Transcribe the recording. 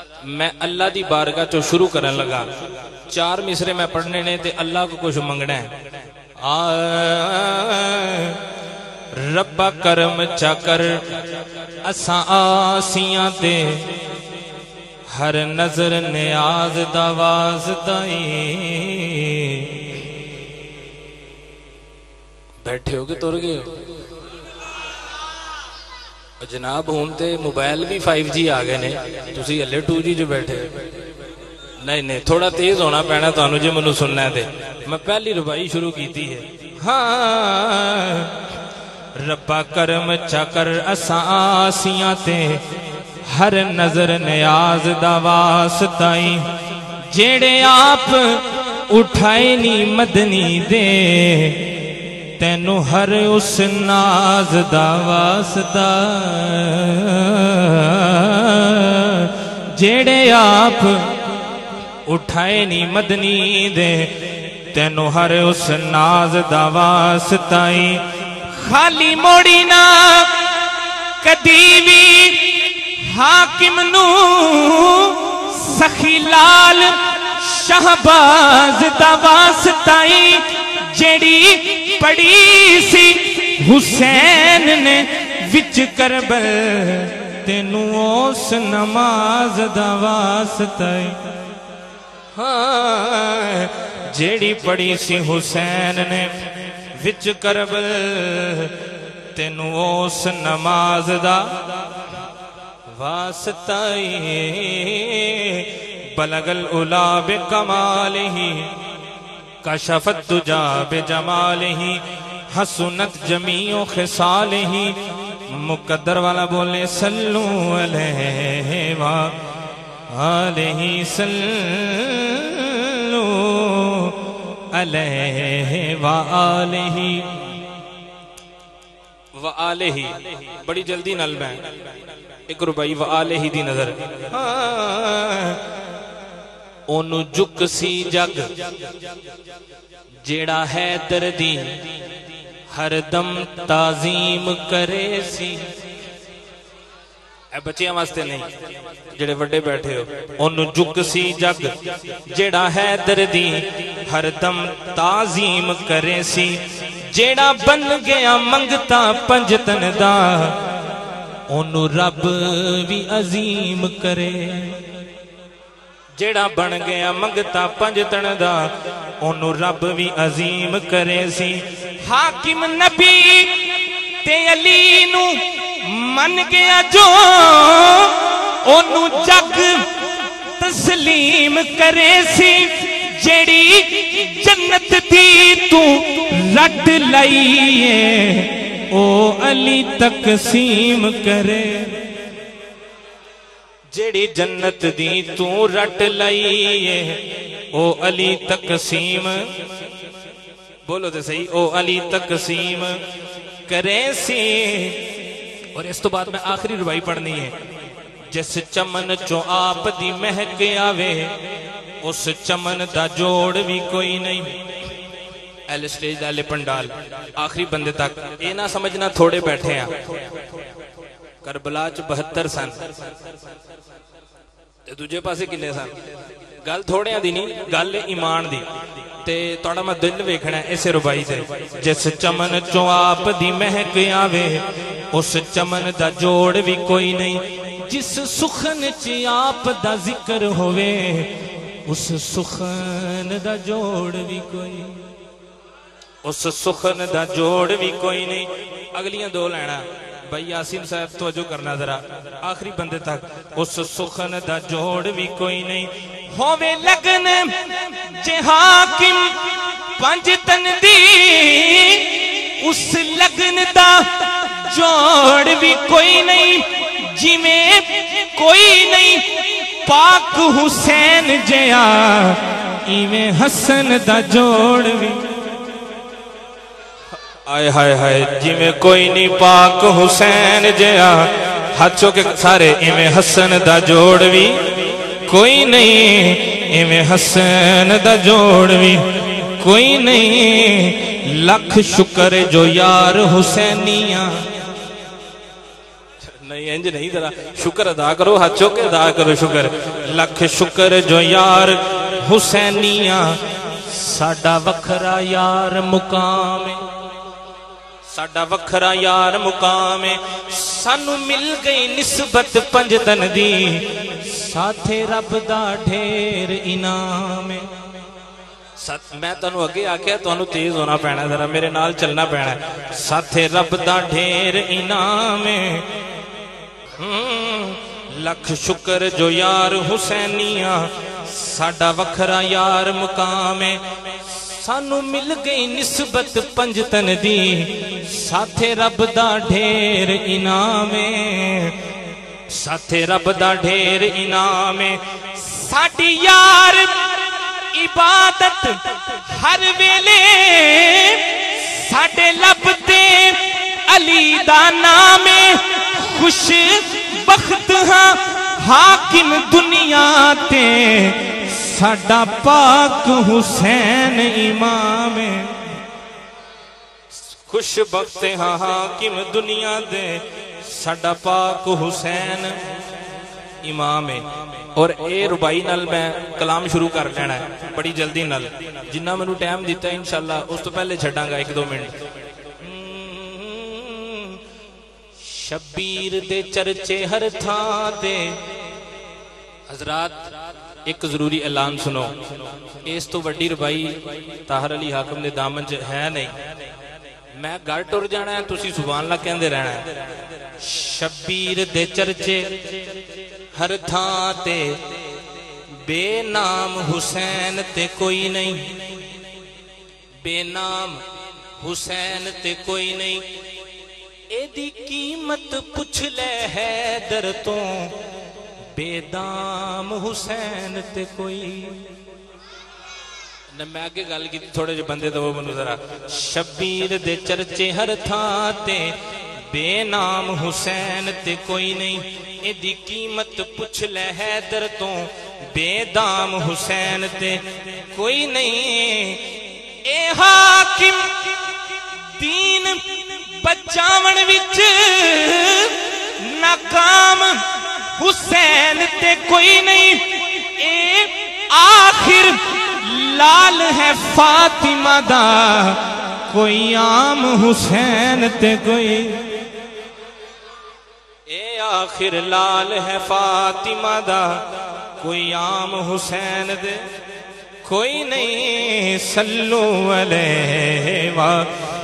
میں اللہ دی بارگاہ چو شروع کرن لگا 4 مصرے میں پڑھنے نے تے اللہ کو کچھ منگنا ہے ربا کرم چاکر اساں آسیاں تے ہر نظر نیاز دا واسطائی بیٹھے ہو کہ تر گئے ہو جناب ہوں تے موبائل بھی 5G آ گئے نے تسی ہلے 2G جو بیٹھے نہیں تھوڑا تیز ہونا پینا تانوں جے منوں سننا ہے تے میں پہلی ربائی شروع کیتی ہے ہاں ربا کرم چاکر اساں آسیاں تے ہر نظر نیاز دا واسطائی جیڑے آپ اٹھائے نی مدنی دے تینو ہر اس ناز دا واسطہ جیڑے آپ اٹھائے نی مدنی دے تینو ہر اس ناز دا واسطائی خالی موڑی نا کدی وی حاکم نو سخی لال شہباز دا واسطائی جیڑی پڑی سی حسین نے وچ کربل تینو اس نماز دا واسطائی جیڑی پڑی سی حسین نے وچ کربل تینو اس نماز دا واسطائی بلغ العلا بکمالہ کشفت تجا بجمالہ حسنت جمیع خصالہ مقدر والا بولے صلو علیہ وآلہ صلو علیہ وآلہ وآلہ بڑی جلدی نل میں ایک ربائی وآلہ دی نظر اونو جک سی جگ جیڑا ہے دردی ہر دم تعظیم کرے سی اے بچیاں واسطے نہیں جیڑے وڈے بیٹھے ہو اونو جک سی جگ جیڑا ہے دردی ہر دم تعظیم کرے سی جیڑا بن گیا منگتا پنجتن دا اونو رب بھی عظیم کرے جیڑا بن گیا منگتا پنجتن دا اونو رب بھی عظیم کرے سی حاکم نبی تے علی نو من گیا جو اونو جگ تسلیم کرے سی جیڑی جنت دی تو رٹ لائیے او علی تقسیم کرے جیڑی جنت دی تو رٹ لائیے او علی تقسیم بولو تے صحیح او علی تقسیم کرے سی اور اس تو بعد میں آخری ربائی پڑھنی ہے جس چمن چو آپ دی مہک آوے اس چمن دا جوڑ بھی کوئی نہیں ایل سٹیج دالے پنڈال آخری بندے تک اے نہ سمجھنا تھوڑے بیٹھے ہیں کربلا چ 72 سن تے دوجے پاسے کنے سن گل تھوڑے دی نہیں گل ایمان دی تے توڑا میں دل ویکھنا ہے اسے ربائی دے جس چمن چو آپ دی مہک آوے اس چمن دا جوڑ بھی کوئی نہیں جس سخن چی آپ دا ذکر ہوئے اس سخن دا جوڑ بھی کوئی اس سخن دا جوڑ بھی کوئی نہیں اگلیاں دو لینا بھائی یاسین صاحب توجہ کرنا ذرا آخری بندے تک اس سخن دا جوڑ بھی کوئی نہیں ہووے لگن جے حاکم پنجتن دی اس لگن دا جوڑ بھی کوئی نہیں جی میں کوئی نہیں پاک حسین جیا ایویں حسن دا جوڑ بھی آئے ہائے ہائے جی میں کوئی نہیں پاک حسین جیا ہاتھوں کے سارے ایویں حسن دا جوڑ بھی کوئی نہیں ایویں حسن دا جوڑ بھی کوئی نہیں لکھ شکر جو یار حسینیاں نہیں انج نہیں ذرا شکر ادا کرو ہاتھوں کے ادا کرو شکر لکھ شکر جو یار حسینیاں ساڈا وکھرا یار مقام ہے ساڈا وکھرا یار مقام ہے سانو مل گئی نسبت پنجتن دی ساتھے رب دا ڈھیر انعام ہے میں تانوں اگے آکھیا تانوں تیز ہونا پینا ذرا میرے نال چلنا پینا ساتھے رب دا ڈھیر انعام ہے لکھ شکر جو یار حسینیاں ساڈا وکھرا یار مقام ہے سانو مل گئی نسبت پنجتن دی ساتھے رب دا ڈھیر انعام ہے ساتھے رب دا ڈھیر انعام ہے ساڈی یار عبادت ہر ویلے ساڈے لب تے علی دا نام ہے خوش بخت ہاں حاکم دنیا تے ساڈا پاک حسین امام ہے خوش بخت ہاں حاکم دنیا دے ساڈا پاک حسین امام ہے اور اے ربائی نال میں کلام شروع کر لینا ہے بڑی جلدی نال جنہ میں نو ٹائم دیتا ہے انشاءاللہ اس تو پہلے چھڑاں گا 1-2 منٹ شبیر دے چرچے ہر تھا دے حضرات ایک ضروری اعلان سنو اس تو وڈی ربائی طاہر علی حاکم نے دامن ہے نہیں میں گھر ٹر جانا ہے تسی سبحان اللہ کہندے رہنا ہے شبیر دے چرچے ہر تھاں تے بے نام حسین تے کوئی نہیں بے نام حسین تے کوئی نہیں اے دی قیمت پوچھ لے حیدر تو بے دام حسین تے کوئی میں آگے گل کی تھوڑے جو بندے تو وہ بنو ذرا شبیر دے چرچے ہر تھاں تے بے نام حسین تے کوئی نہیں اے دی قیمت پوچھ لے حیدر تو بے دام حسین تے کوئی نہیں اے حاکم دین بچاون وچ ناکام حسین تے کوئی نہیں اے آخر لال ہے فاطمہ دا کوئی عام حسین تے کوئی اے آخر لال ہے فاطمہ دا کوئی عام حسین دے کوئی نہیں صلو علیہ